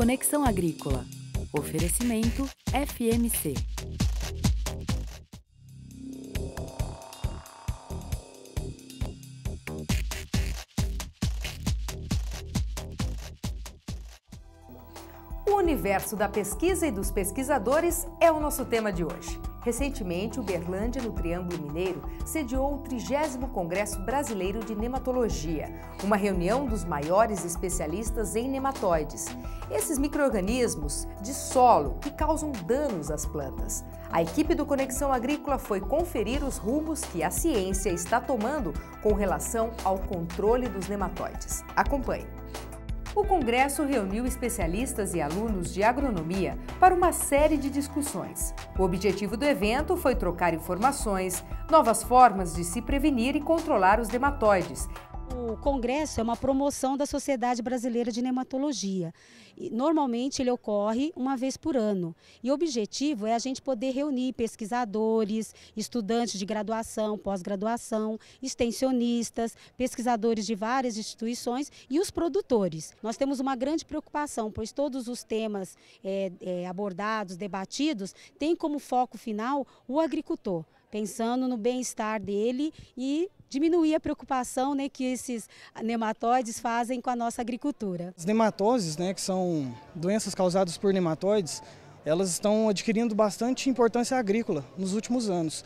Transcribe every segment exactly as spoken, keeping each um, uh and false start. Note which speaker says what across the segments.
Speaker 1: Conexão Agrícola. Oferecimento F M C.
Speaker 2: O universo da pesquisa e dos pesquisadores é o nosso tema de hoje. Recentemente, Uberlândia, no Triângulo Mineiro, sediou o trigésimo Congresso Brasileiro de Nematologia, uma reunião dos maiores especialistas em nematóides, esses micro-organismos de solo que causam danos às plantas. A equipe do Conexão Agrícola foi conferir os rumos que a ciência está tomando com relação ao controle dos nematóides. Acompanhe. O Congresso reuniu especialistas e alunos de agronomia para uma série de discussões. O objetivo do evento foi trocar informações, novas formas de se prevenir e controlar os nematóides.
Speaker 3: O Congresso é uma promoção da Sociedade Brasileira de Nematologia. E, normalmente ele ocorre uma vez por ano. E o objetivo é a gente poder reunir pesquisadores, estudantes de graduação, pós-graduação, extensionistas, pesquisadores de várias instituições e os produtores. Nós temos uma grande preocupação, pois todos os temas é, é, abordados, debatidos, têm como foco final o agricultor, pensando no bem-estar dele e diminuir a preocupação, né, que esses nematóides fazem com a nossa agricultura.
Speaker 4: As nematoses, né, que são doenças causadas por nematóides, elas estão adquirindo bastante importância agrícola nos últimos anos.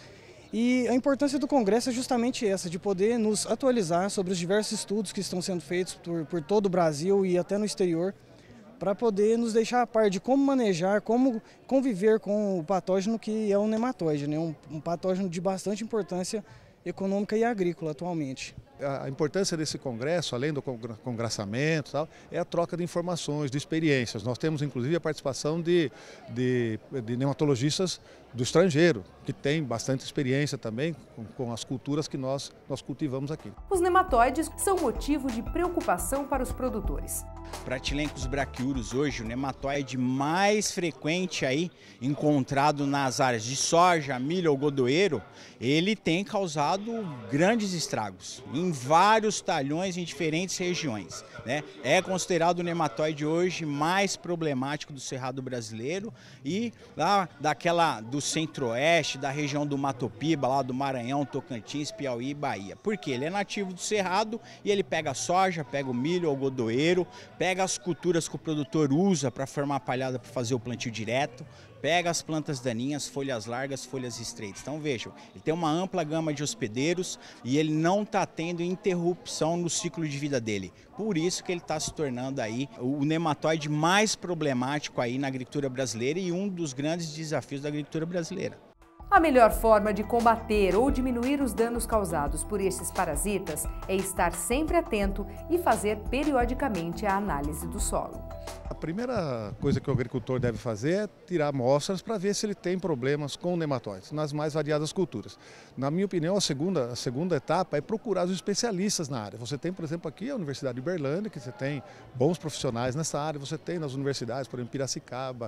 Speaker 4: E a importância do Congresso é justamente essa, de poder nos atualizar sobre os diversos estudos que estão sendo feitos por, por todo o Brasil e até no exterior, para poder nos deixar a par de como manejar, como conviver com o patógeno que é o nematóide, né, um, um patógeno de bastante importância econômica e agrícola atualmente.
Speaker 5: A importância desse congresso, além do congraçamento, tal, é a troca de informações, de experiências. Nós temos inclusive a participação de, de, de nematologistas do estrangeiro, que tem bastante experiência também com, com as culturas que nós, nós cultivamos aqui.
Speaker 2: Os nematóides são motivo de preocupação para os produtores.
Speaker 6: Pratylencos brachiurus hoje, o nematóide mais frequente aí, encontrado nas áreas de soja, milho ou algodoeiro, ele tem causado grandes estragos em vários talhões em diferentes regiões, né? É considerado o nematóide hoje mais problemático do cerrado brasileiro e lá daquela do centro-oeste, da região do Mato Piba, lá do Maranhão, Tocantins, Piauí e Bahia. Por quê? Ele é nativo do cerrado e ele pega a soja, pega o milho, o algodoeiro, pega as culturas que o produtor usa para formar palhada para fazer o plantio direto, pega as plantas daninhas, folhas largas, folhas estreitas. Então vejam, ele tem uma ampla gama de hospedeiros e ele não está tendo interrupção no ciclo de vida dele. Por isso que ele está se tornando aí o nematóide mais problemático aí na agricultura brasileira e um dos grandes desafios da agricultura brasileira.
Speaker 2: A melhor forma de combater ou diminuir os danos causados por esses parasitas é estar sempre atento e fazer periodicamente a análise do solo.
Speaker 5: A primeira coisa que o agricultor deve fazer é tirar amostras para ver se ele tem problemas com nematóides, nas mais variadas culturas. Na minha opinião, a segunda, a segunda etapa é procurar os especialistas na área. Você tem, por exemplo, aqui a Universidade de Uberlândia, que você tem bons profissionais nessa área, você tem nas universidades, por exemplo, Piracicaba,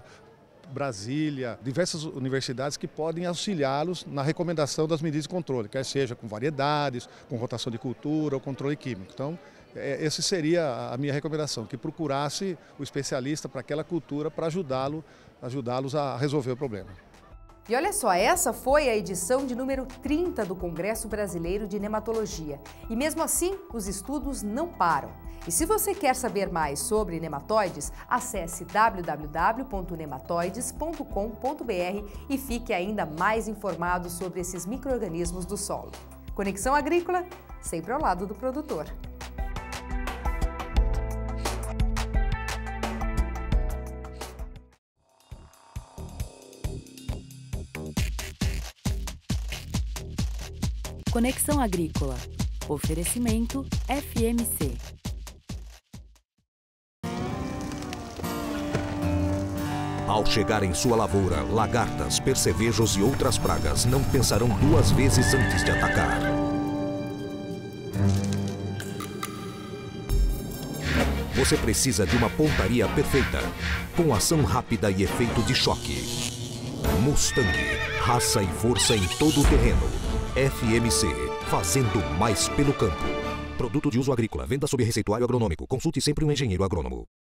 Speaker 5: Brasília, diversas universidades que podem auxiliá-los na recomendação das medidas de controle, quer seja com variedades, com rotação de cultura ou controle químico. Então, essa seria a minha recomendação, que procurasse o especialista para aquela cultura para ajudá-lo, ajudá-los a resolver o problema.
Speaker 2: E olha só, essa foi a edição de número trinta do Congresso Brasileiro de Nematologia. E mesmo assim, os estudos não param. E se você quer saber mais sobre nematóides, acesse w w w ponto nematóides ponto com ponto b r e fique ainda mais informado sobre esses micro-organismos do solo. Conexão Agrícola, sempre ao lado do produtor.
Speaker 1: Conexão Agrícola. Oferecimento F M C.
Speaker 7: Ao chegar em sua lavoura, lagartas, percevejos e outras pragas não pensarão duas vezes antes de atacar. Você precisa de uma pontaria perfeita, com ação rápida e efeito de choque. Mustang, raça e força em todo o terreno. F M C, fazendo mais pelo campo. Produto de uso agrícola, venda sob receituário agronômico. Consulte sempre um engenheiro agrônomo.